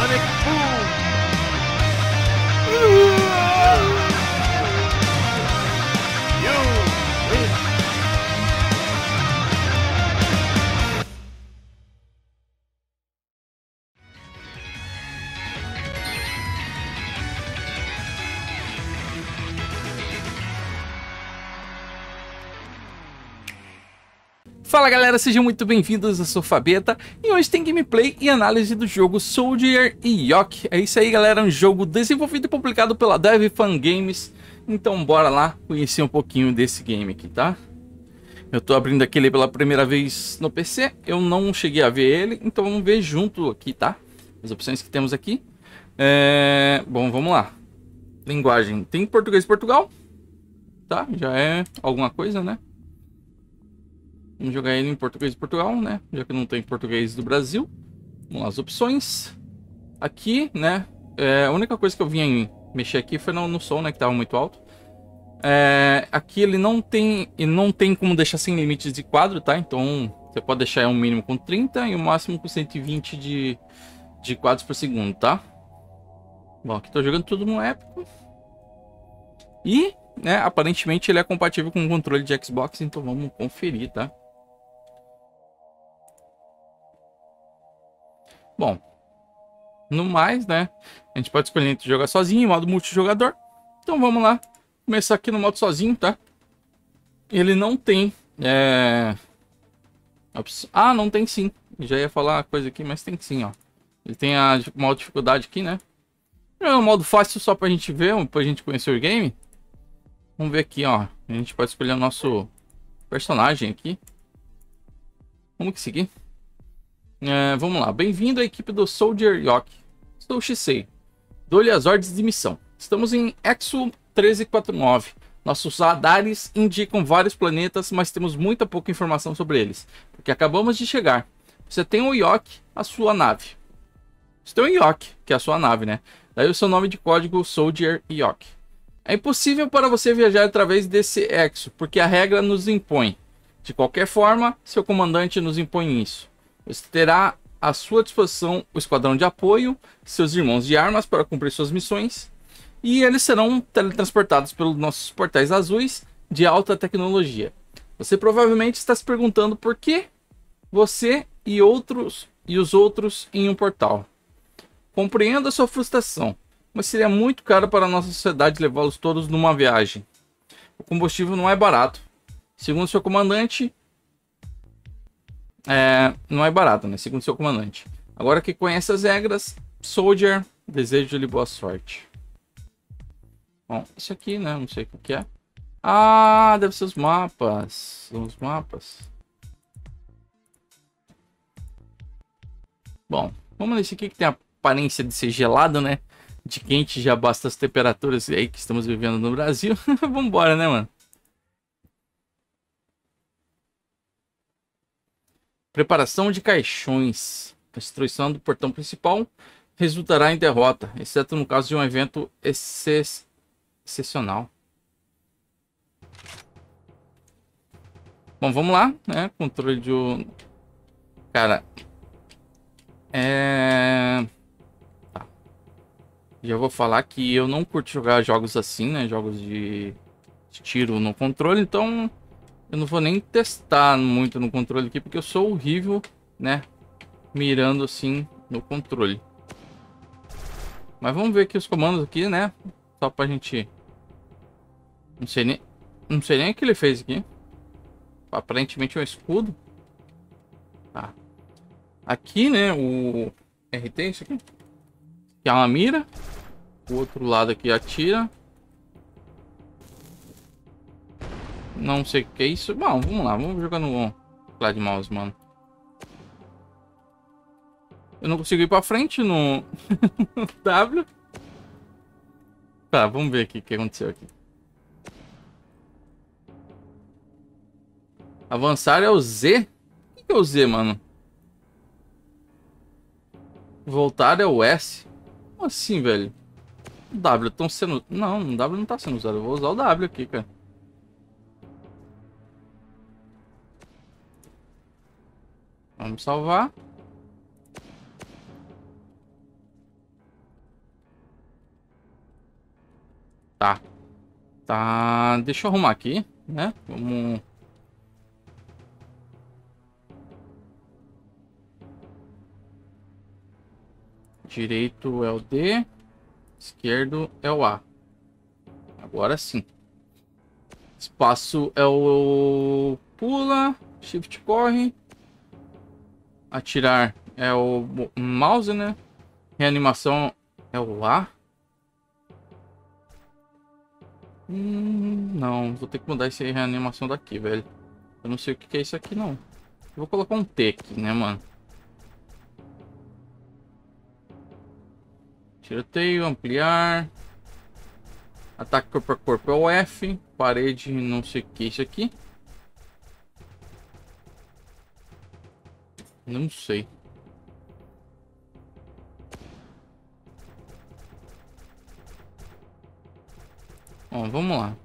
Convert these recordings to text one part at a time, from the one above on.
Sonic Boom! You win! Fala galera, sejam muito bem-vindos, eu sou o Fabeta e hoje tem gameplay e análise do jogo Soldier e Yoke. É isso aí galera, um jogo desenvolvido e publicado pela DevFan Games. Então bora lá conhecer um pouquinho desse game aqui, tá? Eu tô abrindo aquele pela primeira vez no PC, eu não cheguei a ver ele, então vamos ver junto aqui, tá? As opções que temos aqui. Bom, vamos lá. Linguagem, tem português de Portugal, tá? Já é alguma coisa, né? Vamos jogar ele em português de Portugal, né? Já que não tem português do Brasil. Vamos lá, as opções. Aqui, né? A única coisa que eu vim mexer aqui foi no som, né? Que tava muito alto. Aqui ele não tem como deixar sem limites de quadro, tá? Então você pode deixar um mínimo com 30 e o máximo com 120 de quadros por segundo, tá? Bom, aqui tô jogando tudo no épico. E, né? Aparentemente ele é compatível com o controle de Xbox, então vamos conferir, tá? Bom, no mais, né? A gente pode escolher entre jogar sozinho e modo multijogador. Então vamos lá. Começar aqui no modo sozinho, tá? Ele não tem... Ah, não tem sim. Já ia falar uma coisa aqui, mas tem sim, ó. Ele tem a modo dificuldade aqui, né? É um modo fácil só pra gente ver, pra gente conhecer o game. Vamos ver aqui, ó. A gente pode escolher o nosso personagem aqui. Vamos seguir. Vamos lá, bem-vindo à equipe do Soldier Yoke. Sou o Shisei. Dou-lhe as ordens de missão. Estamos em Exo 1349. Nossos radares indicam vários planetas, mas temos muita pouca informação sobre eles, porque acabamos de chegar. Você tem o Yoke, a sua nave. Você tem o Yoke, que é a sua nave, né? Daí o seu nome de código Soldier Yoke. É impossível para você viajar através desse Exo, porque a regra nos impõe. De qualquer forma, seu comandante nos impõe isso. Você terá à sua disposição o esquadrão de apoio, seus irmãos de armas para cumprir suas missões, e eles serão teletransportados pelos nossos portais azuis de alta tecnologia. Você provavelmente está se perguntando por que você e os outros em um portal. Compreendo a sua frustração, mas seria muito caro para a nossa sociedade levá-los todos numa viagem. O combustível não é barato. Segundo seu comandante, não é barato, né? Segundo seu comandante. Agora que conhece as regras, Soldier, desejo-lhe boa sorte. Bom, isso aqui, né? Não sei o que é. Ah, deve ser os mapas. Os mapas. Bom, vamos nesse aqui que tem a aparência de ser gelado, né? De quente já basta as temperaturas aí que estamos vivendo no Brasil. Vambora, né, mano? Preparação de caixões. A destruição do portão principal resultará em derrota, exceto no caso de um evento excepcional. Bom, vamos lá, né? Controle de... Cara... Tá. Já vou falar que eu não curto jogar jogos assim, né? Jogos de tiro no controle, então... Eu não vou nem testar muito no controle aqui, porque eu sou horrível, né? Mirando assim no controle. Mas vamos ver aqui os comandos aqui, né? Só pra gente... Não sei nem o que ele fez aqui. Aparentemente é um escudo. Tá. Aqui, né? O RT, isso aqui. Que é uma mira. O outro lado aqui atira. Não sei o que é isso. Bom, vamos lá. Vamos jogar no teclado de mouse, mano. Eu não consigo ir pra frente no W. Tá, vamos ver aqui o que aconteceu aqui. Avançar é o Z? O que é o Z, mano? Voltar é o S? Como assim, velho? O W estão sendo... Não, o W não tá sendo usado. Eu vou usar o W aqui, cara. Vamos salvar. Tá. Tá. Deixa eu arrumar aqui, né? Vamos... Direito é o D. Esquerdo é o A. Agora sim. Espaço é o pula. Shift corre. Atirar é o mouse, né? Reanimação é o A. Não, vou ter que mudar essa reanimação daqui, velho. Eu não sei o que que é isso aqui, não. Eu vou colocar um T aqui, né, mano? Tiroteio, ampliar. Ataque corpo a corpo é o F. Parede, não sei o que é isso aqui. Não sei. Bom, vamos lá.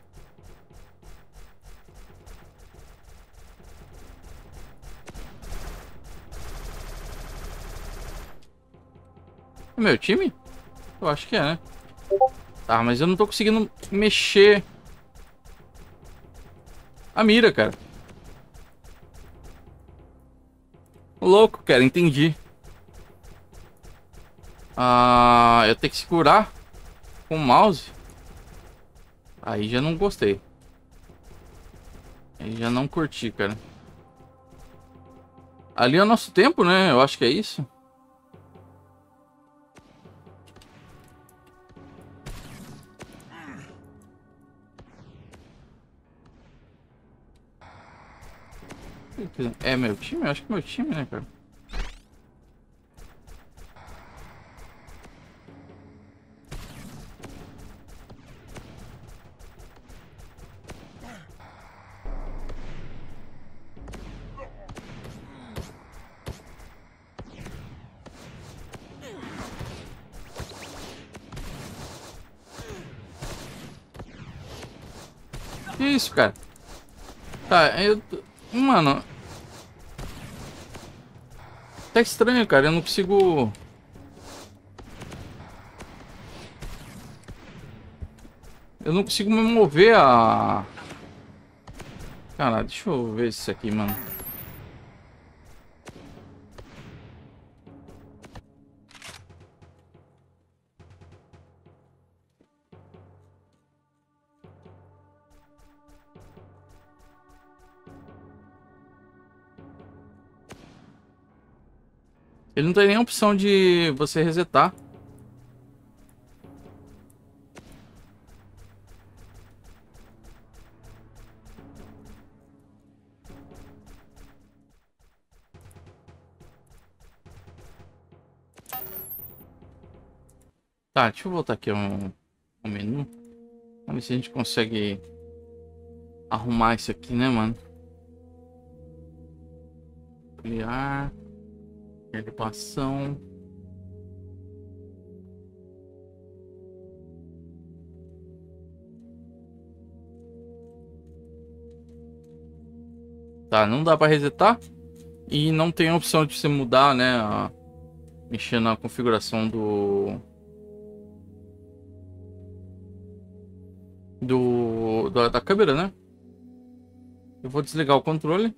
É meu time? Eu acho que é, né? Tá, mas eu não tô conseguindo mexer a mira, cara. Louco, cara, entendi. Ah, eu tenho que segurar com o mouse. Aí já não gostei. Aí já não curti, cara. Ali é o nosso tempo, né? Eu acho que é isso. É meu time? Eu acho que é meu time, né, cara? Que isso, cara? Tá, eu... Mano... Tá estranho, cara. Eu não consigo... Eu não consigo me mover a... Cara, deixa eu ver isso aqui, mano. Ele não tem nem opção de você resetar. Tá, deixa eu voltar aqui ao menu. Vamos ver se a gente consegue arrumar isso aqui, né, mano? Criar. Equipação. Tá, não dá pra resetar. E não tem a opção de você mudar, né? Mexer na configuração da câmera, né? Eu vou desligar o controle.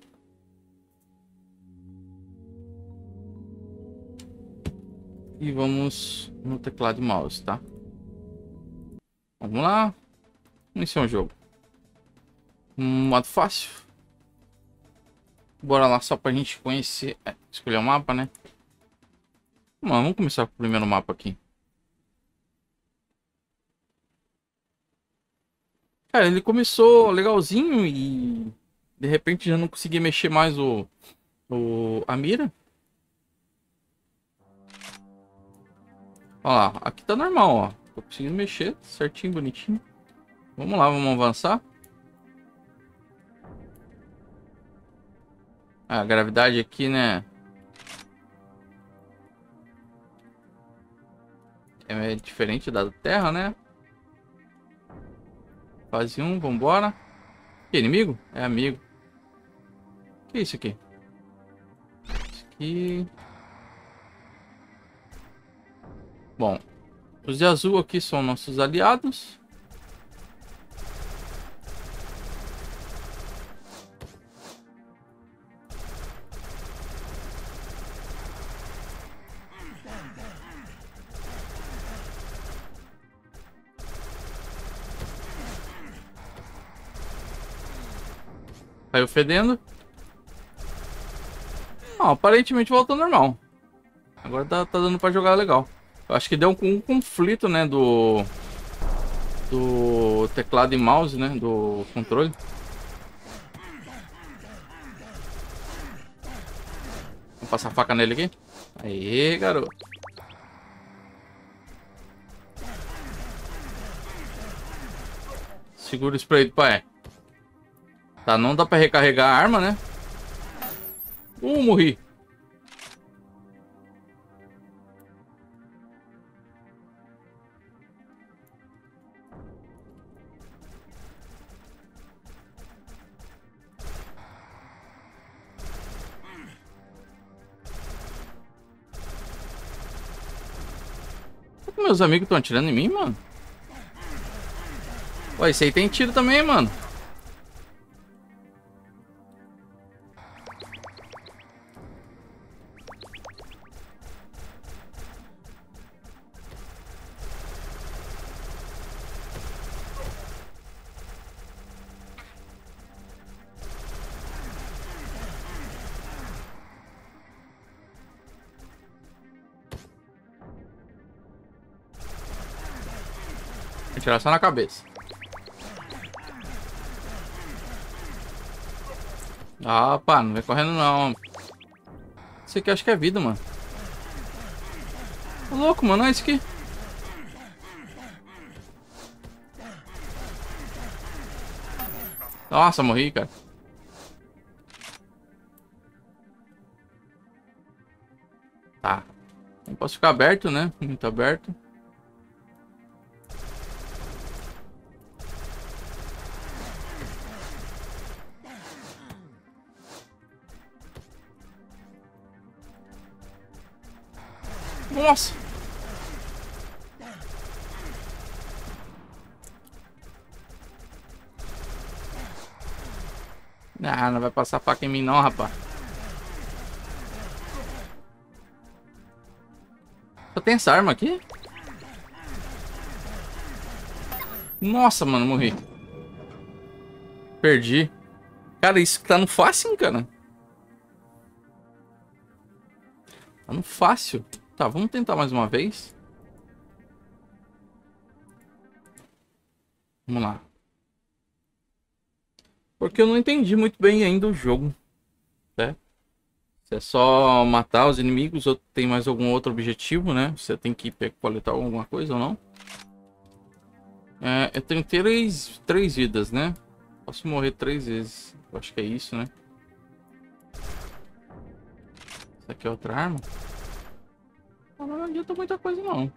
E vamos no teclado e mouse, tá? Vamos lá. Iniciar um jogo. Modo fácil. Bora lá só pra gente conhecer. Escolher o mapa, né? Vamos começar com o primeiro mapa aqui. Cara, ele começou legalzinho e de repente já não consegui mexer mais a mira. Olha lá, aqui tá normal, ó. Tô conseguindo mexer certinho, bonitinho. Vamos lá, vamos avançar. A gravidade aqui, né? É diferente da Terra, né? Fase 1, vambora. Que inimigo? É amigo. Que isso aqui? Isso aqui. Bom, os de azul aqui são nossos aliados. Saiu fedendo. Aparentemente voltou ao normal. Agora tá dando pra jogar legal. Eu acho que deu um conflito, né? Do teclado e mouse, né? Do controle. Vamos passar a faca nele aqui. Aê, garoto. Segura o spray do pai. Tá, não dá pra recarregar a arma, né? Morri. Meus amigos estão atirando em mim, mano. Ué, esse aí tem tiro também, mano. Vou tirar só na cabeça. Ah, pá, não vai correndo não. Isso aqui eu acho que é vida, mano. Tô louco, mano, olha isso aqui. Nossa, morri, cara. Tá. Não posso ficar aberto, né? Muito aberto. Nossa! Ah, não vai passar faca em mim não, rapaz. Só tem essa arma aqui? Nossa, mano, morri. Perdi. Cara, isso tá no fácil, cara. Tá no fácil. Tá, vamos tentar mais uma vez. Vamos lá. Porque eu não entendi muito bem ainda o jogo, né? Se é só matar os inimigos ou tem mais algum outro objetivo, né? Você tem que coletar alguma coisa ou não. Eu tenho três vidas, né? Posso morrer 3 vezes. Eu acho que é isso, né? Essa aqui é outra arma. Não adianta muita coisa, não.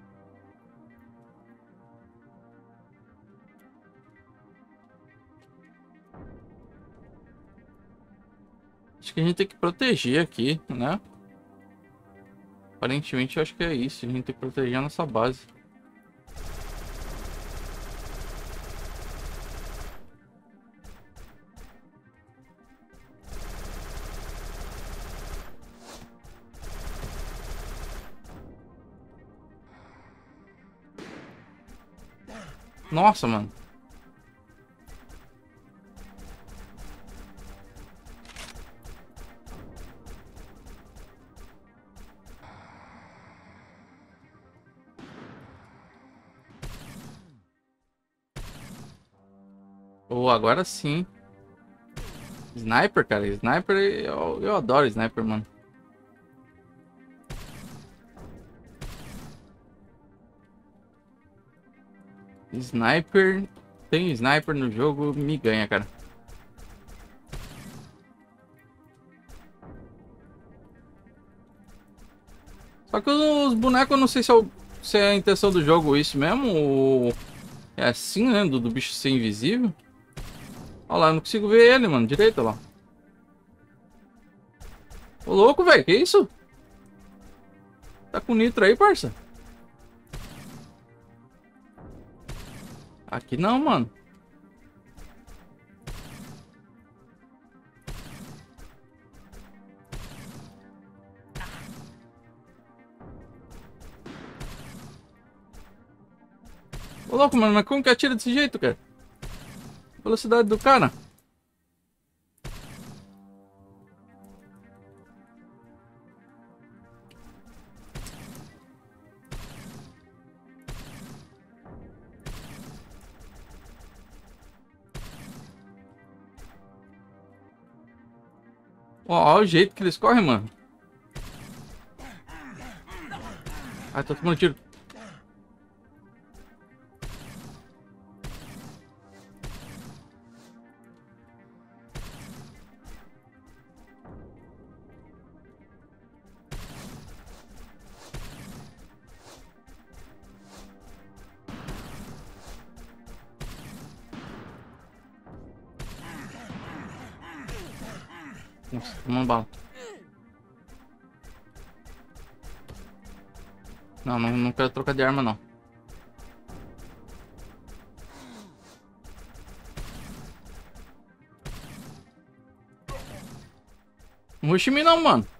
Acho que a gente tem que proteger aqui, né? Aparentemente, eu acho que é isso. A gente tem que proteger a nossa base. Nossa, mano. Oh, agora sim. Sniper, cara. Sniper, eu adoro sniper, mano. Sniper. Tem sniper no jogo, me ganha, cara. Só que os bonecos, eu não sei se é a intenção do jogo isso mesmo, ou é assim, né? Do bicho ser invisível. Olha lá, eu não consigo ver ele, mano. Direito, olha lá. Ô, louco, velho. Que isso? Tá com nitro aí, parça? Aqui não, mano. Ô, louco, mano. Mas como que atira desse jeito, cara? Velocidade do cara. Ó o jeito que eles correm, mano. Ai, tô tomando tiro. Nossa, tomando bala. Não quero trocar de arma, não. Não rush em mim, não, mano.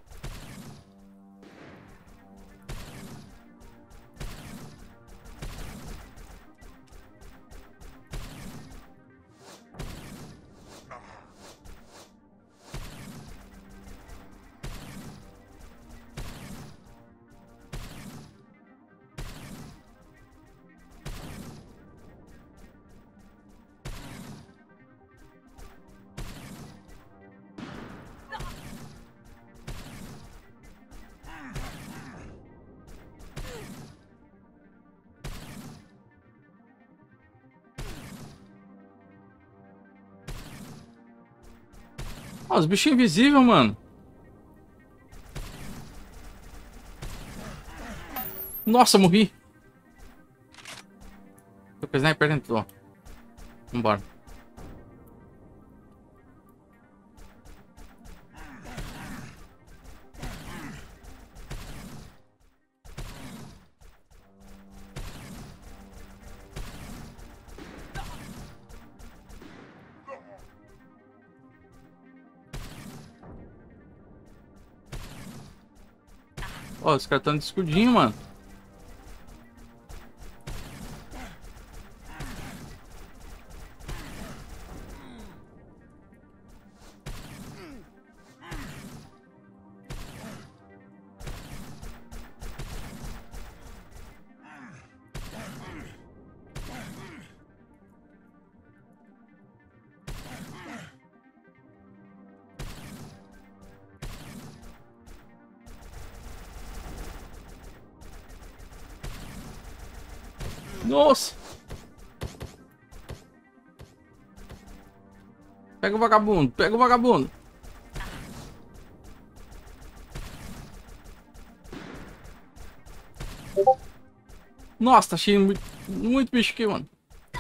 Ó, os bichos invisíveis, mano. Nossa, morri. Tô com o sniper dentro, ó. Vambora. Ó, os caras estão de escudinho, mano. Nossa! Pega o vagabundo, pega o vagabundo. Nossa, tá cheio muito bicho aqui, mano.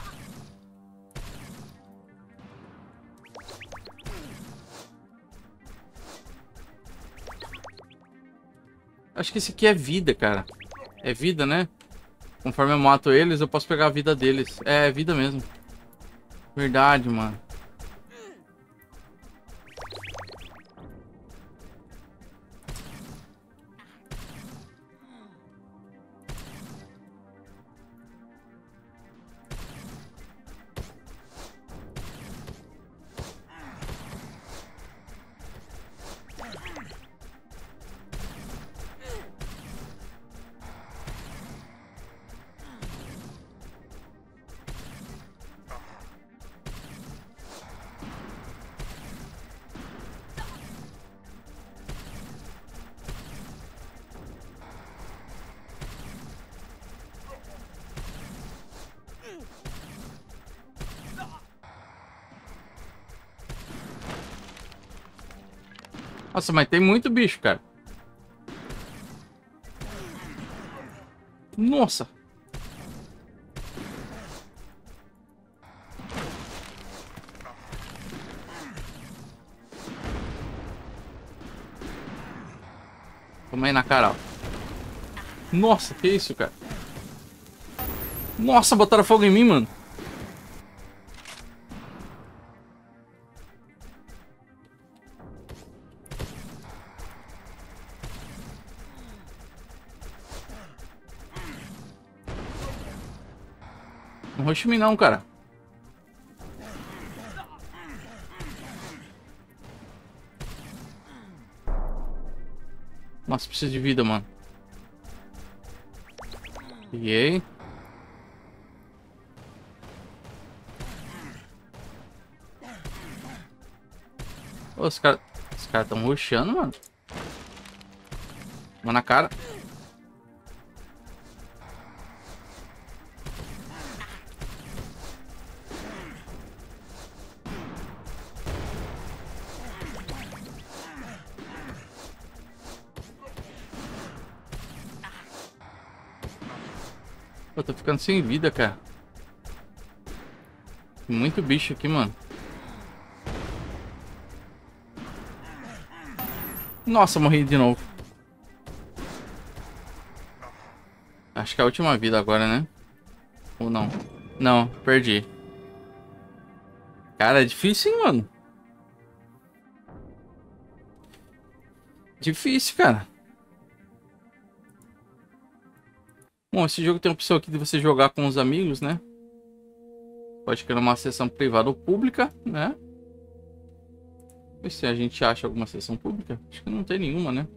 Acho que esse aqui é vida, cara. É vida, né? Conforme eu mato eles, eu posso pegar a vida deles. É vida mesmo. Verdade, mano. Nossa, mas tem muito bicho, cara. Nossa. Toma aí na cara, ó. Nossa, que isso, cara? Nossa, botaram fogo em mim, mano. Não rush em mim não, cara. Nossa, preciso de vida, mano. Peguei. Os caras caras tão rushando, mano. Uma na cara. Eu tô ficando sem vida, cara. Muito bicho aqui, mano. Nossa, morri de novo. Acho que é a última vida agora, né? Ou não? Não, perdi. Cara, é difícil, hein, mano? Difícil, cara. Bom, esse jogo tem a opção aqui de você jogar com os amigos, né? Pode criar uma sessão privada ou pública, né? Ver se a gente acha alguma sessão pública. Acho que não tem nenhuma, né?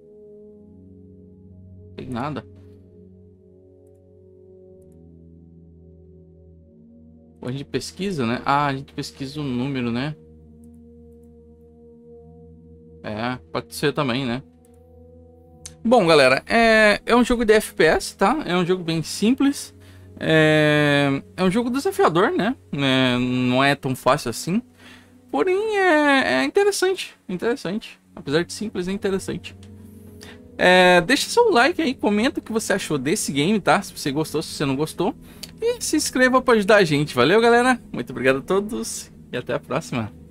Não tem nada. Ou a gente pesquisa, né? Ah, a gente pesquisa o número, né? É, pode ser também, né? Bom, galera, é um jogo de FPS, tá? É um jogo bem simples. É um jogo desafiador, né? Não é tão fácil assim. Porém, é interessante. Interessante. Apesar de simples, é interessante. Deixa seu like aí, comenta o que você achou desse game, tá? Se você gostou, se você não gostou. E se inscreva para ajudar a gente. Valeu, galera. Muito obrigado a todos e até a próxima.